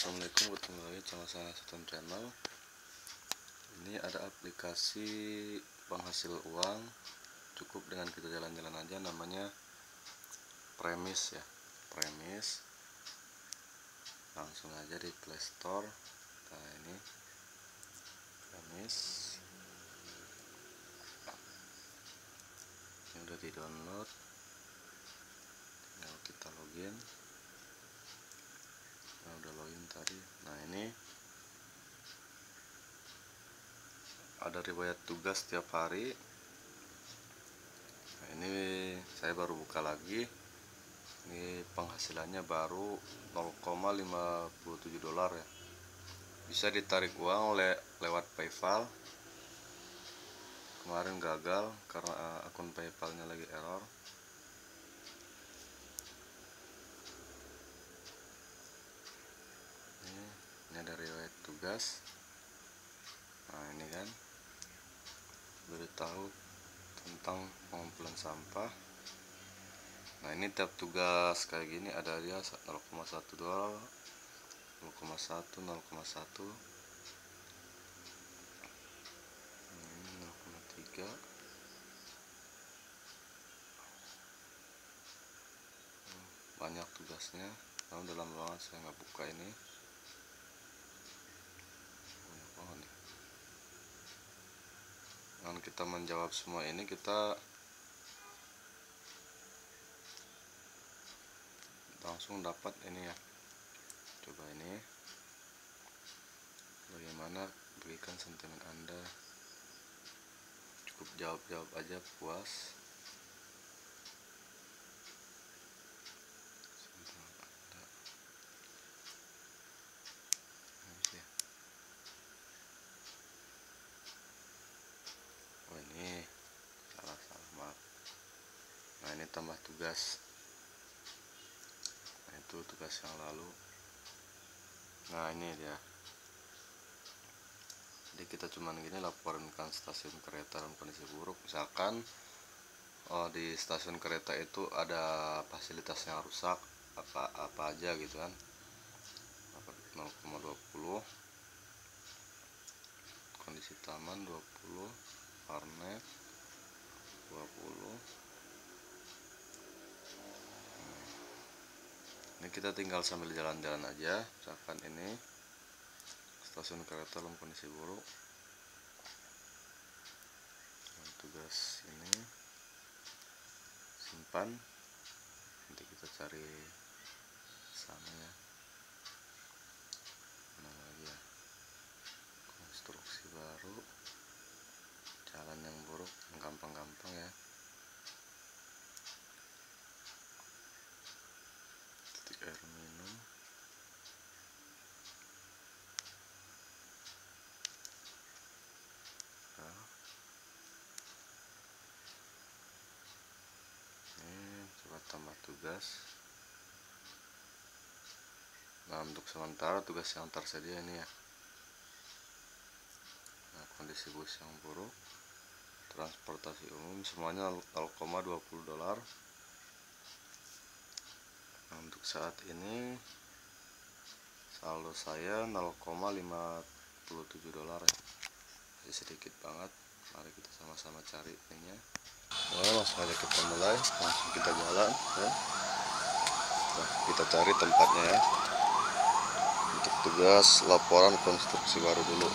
Assalamualaikum, bertemu lagi sama saya Sultan Channel. Ini ada aplikasi penghasil uang, cukup dengan kita jalan-jalan aja, namanya Premis ya. Premis, langsung aja di Play Store. Nah, ini Premis, ini udah di download, tinggal kita login. Nah, udah login tadi. Nah, ini ada riwayat tugas tiap hari. Nah, ini saya baru buka lagi. Ini penghasilannya baru $0,57 ya. Bisa ditarik uang lewat PayPal. Kemarin gagal karena akun PayPalnya lagi error. Ini ada riwayat tugas. Nah, ini kan beritahu tentang pengumpulan sampah. Nah, ini tiap tugas kayak gini ada dia 0,1 dolar, 0,1, 0,1, ini 0,3. Banyak tugasnya. Namun dalam ruangan saya nggak buka ini. Banyak banget nih. Dengan kita menjawab semua ini, kita langsung dapat ini ya. Coba ini, bagaimana berikan sentimen Anda. Cukup jawab-jawab aja, puas. Sentimen Anda. Oh, ini salah maaf. Nah, ini tambah tugas. Nah, itu tugas yang lalu. Nah, ini dia. Jadi kita cuman gini, laporkan stasiun kereta dalam kondisi buruk. Misalkan di stasiun kereta itu ada fasilitas yang rusak, apa aja gitu kan. 0,20, kondisi taman 20, warnet 20. Ini kita tinggal sambil jalan-jalan aja. Misalkan ini stasiun kereta dalam kondisi buruk. Dan tugas ini simpan. Nanti kita cari sana ya. Mana lagi ya? Konstruksi baru, jalan yang buruk, yang gampang-gampang ya. Titik air minum. Coba tambah tugas. Nah, untuk sementara tugas yang tersedia ini ya. Nah, kondisi bus yang buruk, transportasi umum, semuanya 0,20 dolar. Nah, untuk saat ini saldo saya 0,57 dolar ya. Masih sedikit banget. Mari kita sama-sama cari ininya. Langsung aja kita mulai, langsung kita jalan ya. Nah, kita cari tempatnya ya. Untuk tugas laporan konstruksi baru dulu.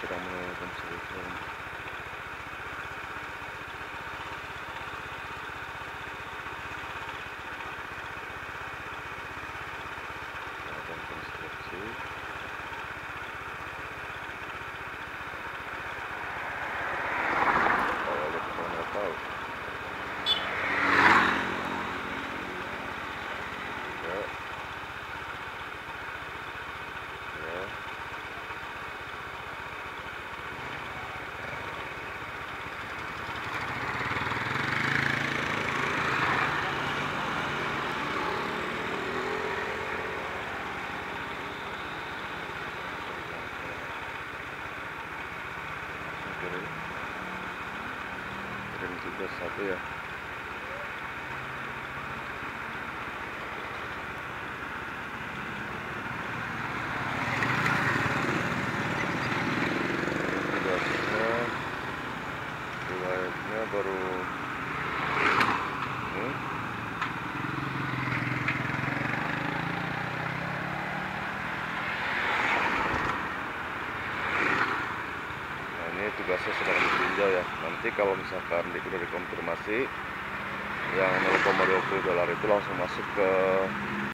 sedang mengkonstruksi. Kirim tugas satu ya. Tugasnya riwayatnya baru ini. Tugasnya sedang ditinjau ya. Nanti kalau misalkan udah dikonfirmasi yang $0,20 itu langsung masuk ke